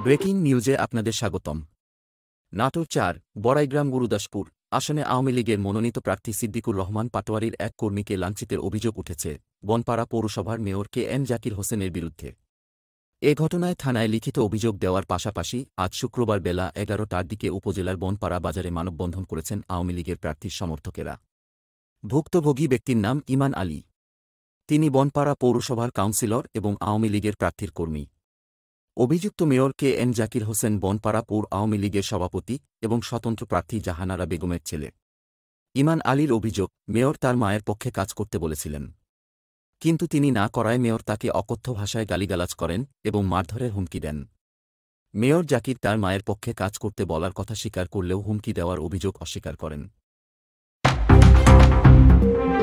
Breaking নিউজে আপনাদের স্বাগতম। নাটোর ৪ বড়াইগ্রাম গুরুদাসপুর আসনে আওয়ামী লীগের মনোনীত প্রার্থী সিদ্দিকুর রহমান পাটোয়ারির এক কর্মীকে লাঞ্ছিতের অভিযোগ উঠেছে বনপাড়া পৌরসভার মেয়র কে এম জাকির হোসেনের বিরুদ্ধে। এ ঘটনায় থানায় লিখিত অভিযোগ দেওয়ার পাশাপাশি আজ শুক্রবার বেলা ১১টার দিকে উপজেলার বনপাড়া বাজারে মানববন্ধন করেছেন আওয়ামী লীগের প্রার্থীর সমর্থকেরা। ভুক্তভোগী ব্যক্তির নাম ইমান আলী। তিনি বনপাড়া পৌরসভার কাউন্সিলর এবং আওয়ামী লীগের প্রার্থীর কর্মী। অভিযুক্ত mayor K M Zakir Hossain Bonpara পৌর আওয়ামী লীগের সভাপতি এবং স্বতন্ত্র প্রার্থী জাহানারা বেগমের ছেলে। ইমান আলীর অভিযোগ, মেয়র তার মায়ের পক্ষে কাজ করতে বলেছিলেন, কিন্তু তিনি না করায় মেয়র তাকে অকথ্য ভাষায় গালিগালাজ করেন এবং মারধরের হুমকি দেন। মেয়র জাকির তার মায়ের পক্ষে কাজ করতে বলার কথা স্বীকার করলেও হুমকি দেওয়ার অভিযোগ অস্বীকার করেন।